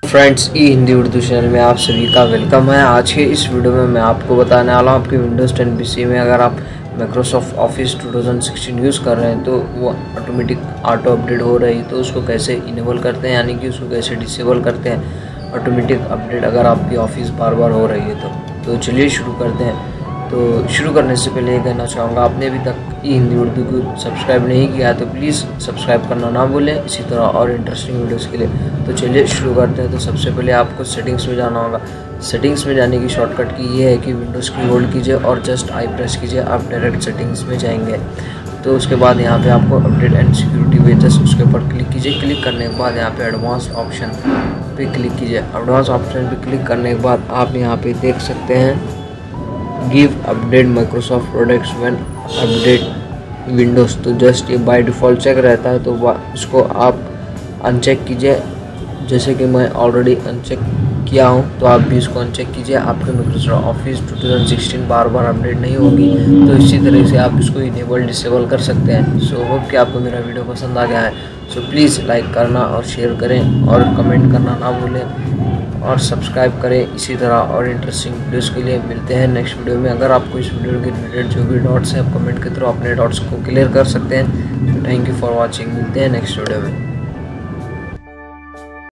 Friends, E Hindi Urdu channel में आप सभी का वेलकम है। आज के इस वीडियो में मैं आपको बताने वाला हूँ आपके विंडोज़ 10 पीसी में अगर आप माइक्रोसॉफ्ट ऑफिस 2016 यूज़ कर रहे हैं तो वो ऑटोमेटिक ऑटो अपडेट हो रही तो उसको कैसे इनेबल करते हैं, यानी कि उसको कैसे डिसेबल करते हैं ऑटोमेटिक अपडेट अगर आपकी ऑफिस बार बार हो रही है तो चलिए शुरू करते हैं। तो शुरू करने से पहले ये कहना चाहूँगा, आपने अभी तक ई हिंदी उर्दू को सब्सक्राइब नहीं किया है तो प्लीज़ सब्सक्राइब करना ना भूलें इसी तरह और इंटरेस्टिंग वीडियोस के लिए। तो चलिए शुरू करते हैं। तो सबसे पहले आपको सेटिंग्स में जाना होगा। सेटिंग्स में जाने की शॉर्टकट की ये है कि विंडोज़ की होल्ड कीजिए और जस्ट आई प्रेस कीजिए, आप डायरेक्ट सेटिंग्स में जाएंगे। तो उसके बाद यहाँ पे आपको अपडेट एंड सिक्योरिटी पे जस्ट उसके ऊपर क्लिक कीजिए। क्लिक करने के बाद यहाँ पे एडवांस ऑप्शन पे क्लिक कीजिए। एडवांस ऑप्शन पे क्लिक करने के बाद आप यहाँ पे देख सकते हैं give update Microsoft products when update Windows. तो जस्ट ये बाय डिफ़ॉल्ट चेक रहता है तो इसको आप अनचेक कीजिए। जैसे कि मैं ऑलरेडी अनचेक किया हूँ तो आप भी इसको अनचेक कीजिए। आपके माइक्रोसॉफ्ट ऑफिस 2016 बार बार अपडेट नहीं होगी तो इसी तरह से आप इसको इनेबल डिसेबल कर सकते हैं। सो होप कि आपको मेरा वीडियो पसंद आ गया है। सो प्लीज़ लाइक करना और शेयर करें और कमेंट करना ना भूलें और सब्सक्राइब करें। इसी तरह और इंटरेस्टिंग वीडियोस के लिए मिलते हैं नेक्स्ट वीडियो में। अगर आपको इस वीडियो के रिलेटेड जो भी डाउट्स हैं आप कमेंट के थ्रू अपने डाउट्स को क्लियर कर सकते हैं। तो थैंक यू फॉर वॉचिंग। मिलते हैं नेक्स्ट वीडियो में।